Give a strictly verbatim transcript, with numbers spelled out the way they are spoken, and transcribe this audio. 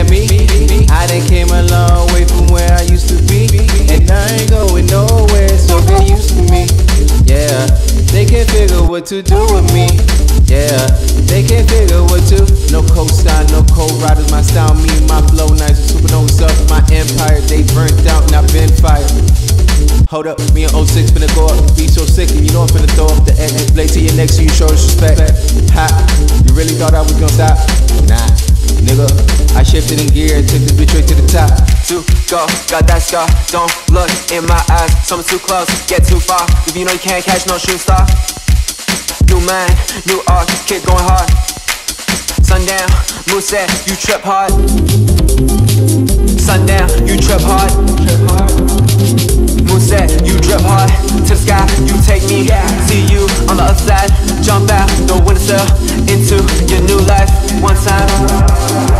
at me. I done came a long way from where I used to be, and I ain't going nowhere, so get used to me. Yeah, they can't figure what to do with me. Yeah, they can't figure what to. No co-sign, no co-riders. My style, me, my flow nice. Supernova stuff, my empire. They burnt out and I've been fired. Hold up, me and oh six finna go up. Be so sick and you know I'm finna throw up the edge. Blade to your neck so you show disrespect. Ha, you really thought I was gonna stop? Nah, nigga, I shifted in gear and took this bitch right to the top. To go, got that scar. Don't look in my eyes. Someone too close, get too far. If you know you can't catch no shooting star. New man, new art, kid going hard. Sundown, moveset, you trip hard. Sundown, you trip hard. Moveset, you drip hard. To the sky, you take me. See you on the other side. Jump out the windowsill into your new life. One time.